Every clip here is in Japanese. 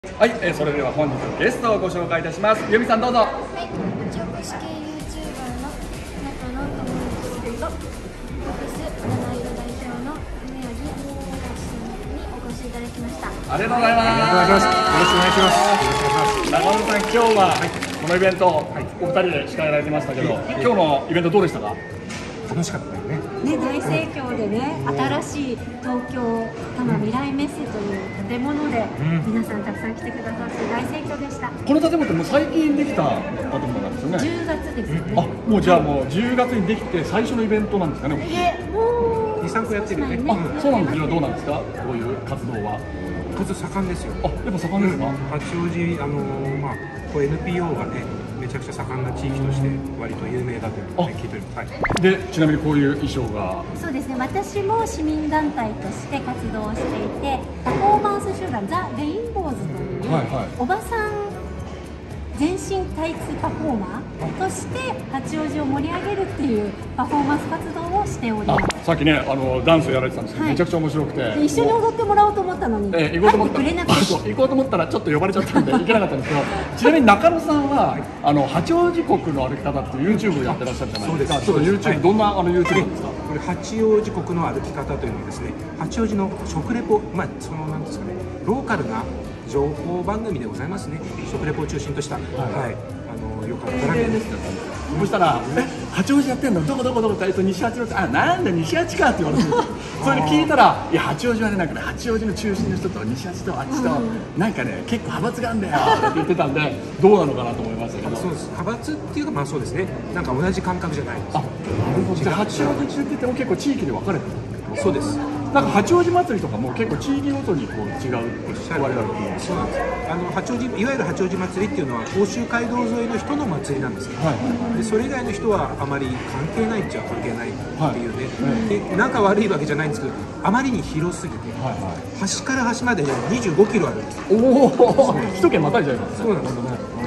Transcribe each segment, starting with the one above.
はい、それでは本日のゲストをご紹介いたします。由美さんどうぞ。 はい、直視系 YouTuber の中野智之さんとフォクス七色代表の梅柳隆さんにお越しいただきました。 ありがとうございます。 お願いします。よろしくお願いします。よろしくお願いします。 中野さん、今日はこのイベント、お二人で司会やられてましたけど、今日のイベントどうでしたか？ 楽しかったよね。 ね、大盛況でね、新しい東京多摩未来メッセという建物で、皆さんたくさん来てくださって大盛況でした。 この建物ってもう最近できた建物なんですよね。 10月ですよね。 あ、もうじゃあもう10月にできて最初のイベントなんですかね。 もう 2、3個やってるよね。 あ、そうなんですよ。どうなんですか？こういう活動は。 活動盛んですよ。 あ、やっぱ盛んですか？ 八王子こう NPO がねめちゃくちゃ盛んな地域として割と有名だというのを、ね、聞いております。はい。 で、ちなみにこういう衣装が。 そうですね、私も市民団体として活動をしていて、パフォーマンス集団ザ・レインボーズという、おばさん全身タイツパフォーマーとして八王子を盛り上げるっていうパフォーマンス活動をしております。 さっきね、ダンスやられてたんですけど、めちゃくちゃ面白くて、 一緒に踊ってもらおうと思ったのに、 行こうと思った入ってくれなくて行こうと思ったらちょっと呼ばれちゃったんで行けなかったんですけど、ちなみに中野さんは八王子国の歩き方っていう YouTube やってらっしゃるじゃないですか。ちょっと YouTube、どんなYouTube ですか？ これ八王子国の歩き方というのはですね、八王子の食レポ、そのなんですかね、ローカルな情報番組でございますね。食レポを中心とした、よかったらそしたら「八王子やってんの？どこどこどこ?」って言うと「西八王子」あ、なんだ西八かって言われてそれで聞いたら「いや八王子はね、なんかね八王子の中心の人と西八とあっちとなんかね結構派閥があるんだよ」って言ってたんで、どうなのかなと思いましたけど。 そうです。派閥っていうかそうですね。なんか同じ感覚じゃないです。 あ、なるほど。じゃあ八王子中って言っても結構地域で分かれてる。 そうです。 なんか八王子祭りとかも結構地域ごとにこう違う我々だと思うんです。 そうなんです。八王子、いわゆる八王子祭りっていうのは甲州街道沿いの人の祭りなんですよ。でそれ以外の人はあまり関係ないっちゃ関係ないっていうね。で仲悪いわけじゃないんですけど、あまりに広すぎて、端から端までね25キロあるんです。 おお、一県またいじゃいますね。 そうなんです。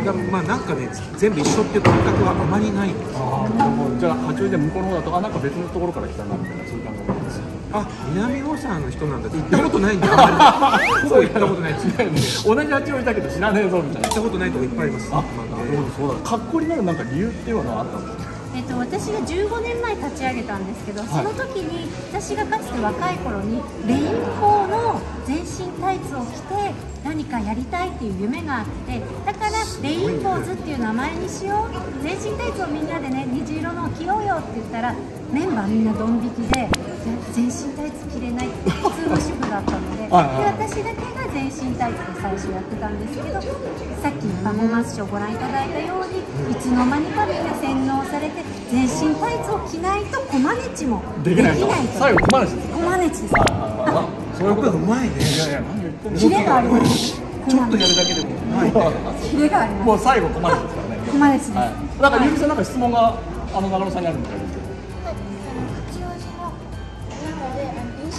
なんかね全部一緒っていう感覚はあまりないんです。 じゃあ八王子で向こうの方だとなんか別のところから来たなみたいな、そういう感覚なんですよ。 あ、南大沢の人なんだって言ったことないんで、あんまりそう言ったことないです。 同じ八王子だけど知らねえぞみたいな。 行ったことないとこいっぱいあります。 あ、そうだ。格好になるなんか理由っていうのはあったんですか？ 私が15年前立ち上げたんですけど、その時に私がかつて若い頃にレインボーの全身タイツを着て何かやりたいっていう夢があって、だからレインボーズっていう名前にしよう、全身タイツをみんなでね虹色のを着ようよって言ったら、メンバーみんなドン引きで全身タイツ着れないって普通の主婦だったので、私だけが全身タイツで最初やってたんですけど、さっきのパフォーマンスショーをご覧いただいたように、いつの間にかみんな洗脳されて全身タイツを着ないとコマネチもできないと。 最後コマネチですか？ コマネチです。 そういうことうまいね。 いやいや、何言ってんの？ キレがあります。 ちょっとやるだけでもうまいね。 キレがあります。 もう最後コマネチですからね。 コマネチです。 なんかゆみさんなんか質問が中野さんにあるみたいですけど。 八王子の中で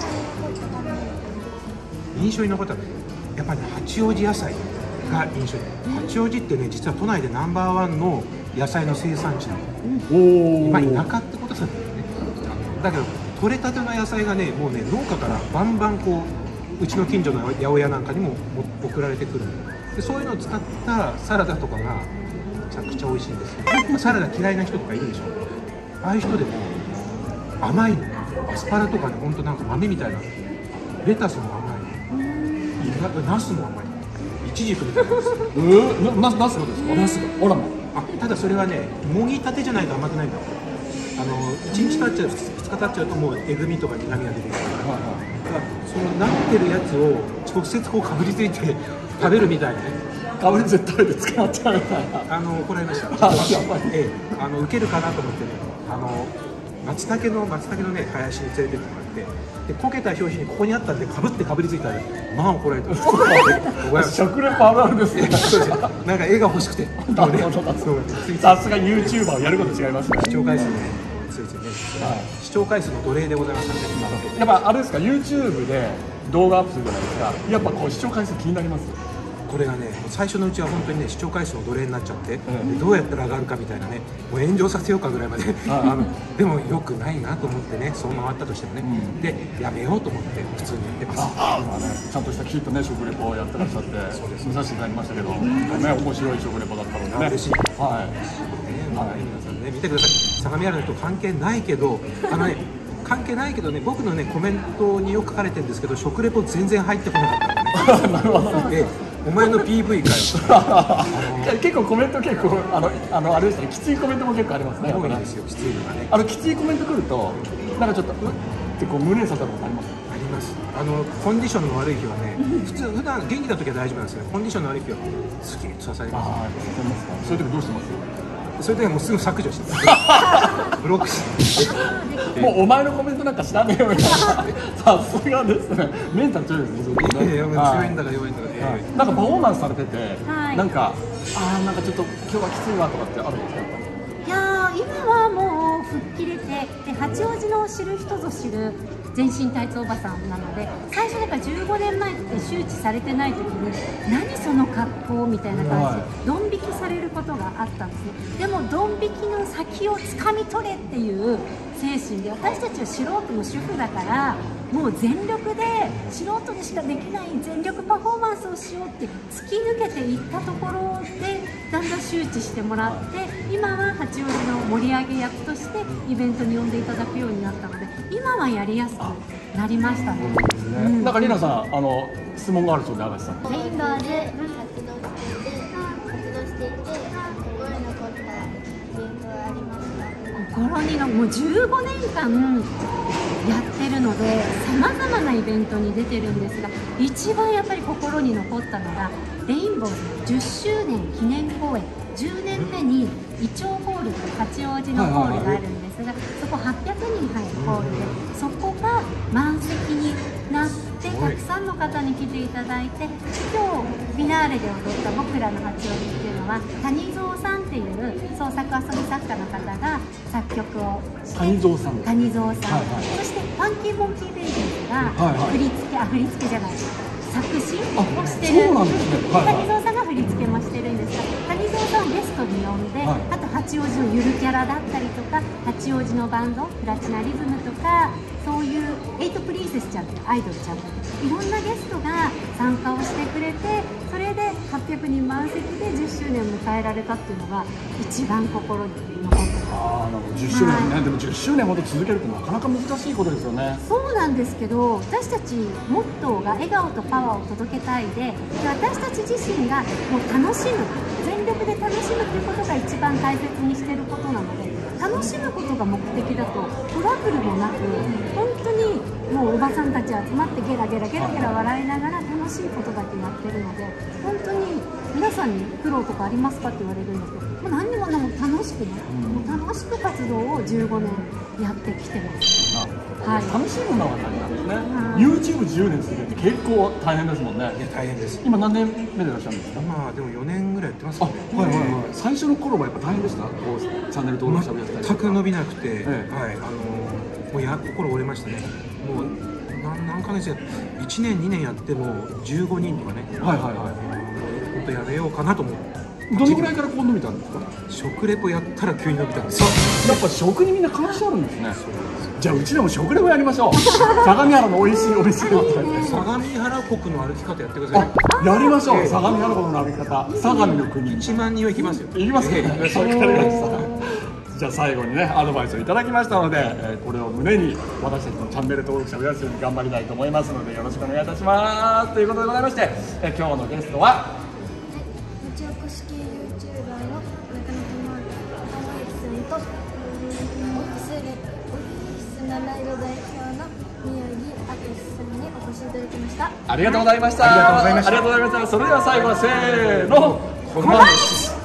印象に残ったのはやっぱり八王子野菜が印象に。八王子ってね、実は都内でナンバー1の野菜の生産地なの。田舎ってことなんだよね。だけど取れたての野菜がね、もうね農家からバンバンこうちの近所の八百屋なんかにも送られてくるので、そういうのを使ったサラダとかがめちゃくちゃ美味しいんですよ。サラダ嫌いな人とかいるでしょ。ああいう人でも甘いの。アスパラとかね、ほんとなんか豆みたいな。レタスも甘い。ナスも甘い。イチジクみたいなやつ。 ナスもですか？ ナスが。 ほらも。 ただそれはね、もぎたてじゃないと甘くないんだよ。1日経っちゃう、2日経っちゃうともうえぐみとか苦みが出てくるから、そのなってるやつを直接こうかぶりついて食べるみたいなね。 かぶりついて食べて使っちゃうみたいな。 怒られました。 やっぱり受けるかなと思ってね、松茸のね林に連れてってもらって、で焦げた表紙にここにあったんでかぶりついたらまあ怒られた。 食レポあるあるですね。 なんか絵が欲しくて。 さすが YouTuber をやること違いますね。 視聴回数ね、ついついね、視聴回数の奴隷でございますので。 やっぱあれですか、 YouTube で動画アップするじゃないですか。やっぱこう視聴回数気になります？ これがね、最初のうちは本当にね、視聴回数の奴隷になっちゃって、でどうやったら上がるかみたいなね、もう炎上させようかぐらいまででもよくないなと思ってね、そう回ったとしてもね、でやめようと思って普通にやってます。 今ね、ちゃんとしたきちっとね食レポをやってらっしゃって、見させていただきましたけど、ね、面白い食レポだったのでね。 嬉しい。 はい。 皆さんね、見てください。相模原の人関係ないけど、関係ないけどね、僕のねコメントによく書かれてるんですけど、食レポ全然入ってこなかったからね。お前の PV かよ。 結構コメントあれですね、きついコメントも結構ありますね。 多いんですよ、きついのがね。 きついコメント来るとなんかちょっとってこう胸に刺さることあります？ あります。コンディションの悪い日はね、普段元気な時は大丈夫なんですけど、コンディションの悪い日はすげえ刺さります。 そういう時どうしてます？ そういう時はもうすぐ削除してブロックしてもうお前のコメントなんか知らねえよみたいな。さすがですね。メンタル強いですね。 強いんだか弱いんだか。 なんかパフォーマンスされてて、 はいなんかなんかちょっと今日はきついわとかってあるんですか？ いやー、今はもう吹っ切れて、で八王子の知る人ぞ知る全身タイツおばさんなので、最初だから15年前って周知されてない時に何その格好みたいな感じでドン引きされることがあったんですね。でもドン引きの先をつかみ取れっていう精神で、私たちは素人の主婦だからもう全力で素人でしかできない全力パフォーマンスをしようって突き抜けていったところでだんだん周知してもらって、今は八王子の盛り上げ役としてイベントに呼んでいただくようになったので、今はやりやすくなりましたね。 なんかリナさん質問があるそうで、足立さん。 メインバーで活動していて心に残ったイベントはありますか？ 心にもう15年間やってるので、さまざまなイベントに出てるんですが、一番やっぱり心に残ったのがレインボーズの10周年記念公演、10年目にイチョウホールという八王子のホールがあるんですが、そこ800人入るホールで、そこが満席になってたくさんの方に来ていただいて、今日フィナーレで踊った僕らの八王子っていうのは谷蔵さんっていう創作遊び作家の方が作曲をして、 谷蔵さん、 そしてファンキーモンキーベイビーズが振り付けじゃない作詞をしてる。 そうなんですね。 谷蔵さんが振り付けもしてるんですが、谷蔵さんをゲストに呼んで、あと八王子のゆるキャラだったりとか、八王子のバンドプラチナリズムとか、そういうエイトプリンセスちゃんというアイドルちゃんといろんなゲストが参加をしてくれて、それで800人満席で10周年を迎えられたっていうのが一番心に残ってます。 10周年ね。でも10周年ほど続けるってなかなか難しいことですよね。 そうなんですけど、私たちモットーが笑顔とパワーを届けたいで、私たち自身がもう楽しむ、全力で楽しむっていうことが一番大切にしていることなので、楽しむことが目的だとトラブルもなく、本当にもうおばさんたち集まってゲラゲラ笑いながら楽しいことだけやってるので、本当に皆さんに苦労とかありますかって言われるんですけど、もう何にも楽しくね、もう楽しく活動を15年やってきてます。はい、 楽しむのが大事なんですね。YouTube10 年続けるって結構大変ですもんね。 いや大変です。 今何年目でいらっしゃるんですか？ まあでも4年ぐらいやってますよね。 最初の頃はやっぱ大変でした？こうチャンネル登録者をやったり。 全く伸びなくて、もう心折れましたね。もう何ヶ月や1年2年やっても15人とかね。本当やめようかなと思って。 どのぐらいからこう伸びたんですか？ 食レポやったら急に伸びたんですよ。 やっぱ食にみんな関心あるんですね。じゃあうちでも食レポやりましょう。相模原の美味しいお店を。 相模原国の歩き方やってください。 やりましょう。相模原国の歩き方、相模の国。 1万人は行きますよ。 行きますか？わかりました。じゃあ最後にねアドバイスをいただきましたので、これを胸に私たちのチャンネル登録者を増やすように頑張りたいと思いますので、よろしくお願いいたします。ということでございまして、今日のゲストは町おこし系 YouTuber の中野智之さんとオフィス七色代表の宮城敦さんにお越しいただきました。 ありがとうございました。 ありがとうございました。 それでは最後はせーの、こまめし。